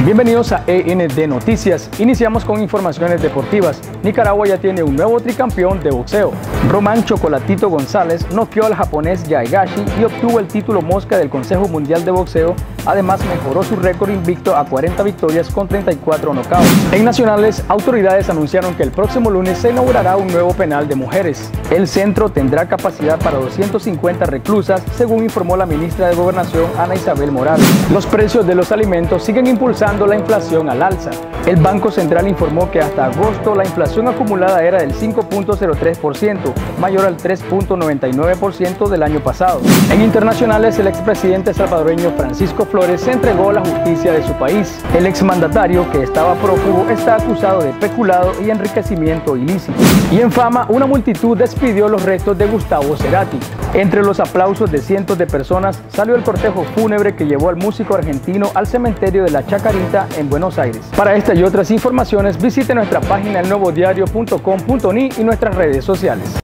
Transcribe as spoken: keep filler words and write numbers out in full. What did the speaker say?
Bienvenidos a E N D Noticias. Iniciamos con informaciones deportivas. Nicaragua ya tiene un nuevo tricampeón de boxeo. Román Chocolatito González noqueó al japonés Yaegashi y obtuvo el título mosca del Consejo Mundial de Boxeo. Además, mejoró su récord invicto a cuarenta victorias con treinta y cuatro knockouts. En nacionales, autoridades anunciaron que el próximo lunes se inaugurará un nuevo penal de mujeres. El centro tendrá capacidad para doscientas cincuenta reclusas, según informó la ministra de Gobernación, Ana Isabel Morales. Los precios de los alimentos siguen impulsando la inflación al alza. El Banco Central informó que hasta agosto la inflación acumulada era del cinco punto cero tres por ciento, mayor al tres punto noventa y nueve por ciento del año pasado. En internacionales, el expresidente salvadoreño Francisco Flores se entregó a la justicia de su país. El exmandatario, que estaba prófugo, está acusado de peculado y enriquecimiento ilícito. Y en Fama, una multitud despidió los restos de Gustavo Cerati. Entre los aplausos de cientos de personas salió el cortejo fúnebre que llevó al músico argentino al cementerio de la Chacarita en Buenos Aires. Para esta y otras informaciones visite nuestra página el nuevo diario punto com punto ni y nuestras redes sociales.